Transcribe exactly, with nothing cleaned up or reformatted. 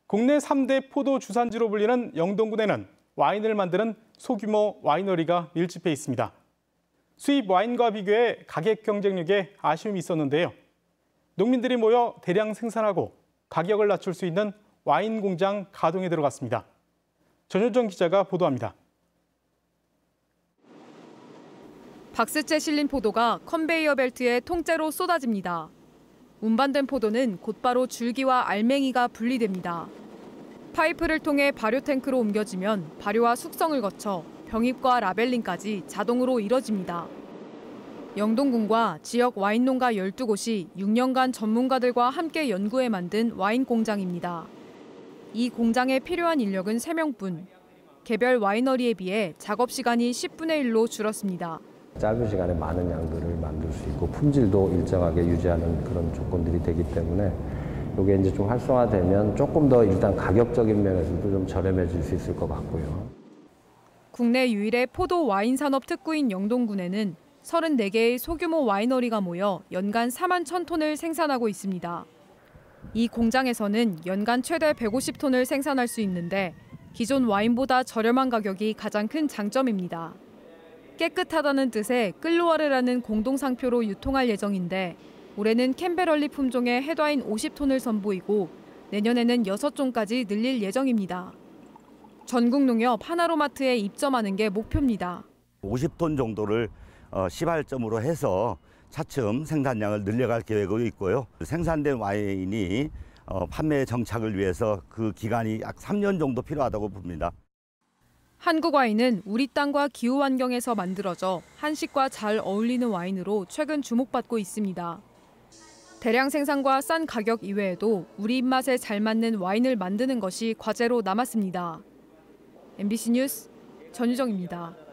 국내 삼 대 포도 주산지로 불리는 영동군에는 와인을 만드는 소규모 와이너리가 밀집해 있습니다. 수입 와인과 비교해 가격 경쟁력에 아쉬움이 있었는데요. 농민들이 모여 대량 생산하고 가격을 낮출 수 있는 와인 공장 가동에 들어갔습니다. 전효정 기자가 보도합니다. 박스째 실린 포도가 컨베이어 벨트에 통째로 쏟아집니다. 운반된 포도는 곧바로 줄기와 알맹이가 분리됩니다. 파이프를 통해 발효 탱크로 옮겨지면 발효와 숙성을 거쳐 병입과 라벨링까지 자동으로 이뤄집니다. 영동군과 지역 와인 농가 열두 곳이 육 년간 전문가들과 함께 연구해 만든 와인 공장입니다. 이 공장에 필요한 인력은 세 명뿐. 개별 와이너리에 비해 작업 시간이 십분의 일로 줄었습니다. 짧은 시간에 많은 양들을 만들 수 있고 품질도 일정하게 유지하는 그런 조건들이 되기 때문에 이게 이제 좀 활성화되면 조금 더 일단 가격적인 면에서도 좀 저렴해질 수 있을 것 같고요. 국내 유일의 포도 와인 산업 특구인 영동군에는 서른네 개의 소규모 와이너리가 모여 연간 사만 천 톤을 생산하고 있습니다. 이 공장에서는 연간 최대 백오십 톤을 생산할 수 있는데 기존 와인보다 저렴한 가격이 가장 큰 장점입니다. 깨끗하다는 뜻의 끌로아르라는 공동상표로 유통할 예정인데 올해는 캠베럴리 품종의 햇와인 오십 톤을 선보이고 내년에는 여섯 종까지 늘릴 예정입니다. 전국농협 하나로마트에 입점하는 게 목표입니다. 오십 톤 정도를 시발점으로 해서 차츰 생산량을 늘려갈 계획으로 있고요. 생산된 와인이 판매 정착을 위해서 그 기간이 약 삼 년 정도 필요하다고 봅니다. 한국 와인은 우리 땅과 기후 환경에서 만들어져 한식과 잘 어울리는 와인으로 최근 주목받고 있습니다. 대량 생산과 싼 가격 이외에도 우리 입맛에 잘 맞는 와인을 만드는 것이 과제로 남았습니다. 엠비씨 뉴스 전유정입니다.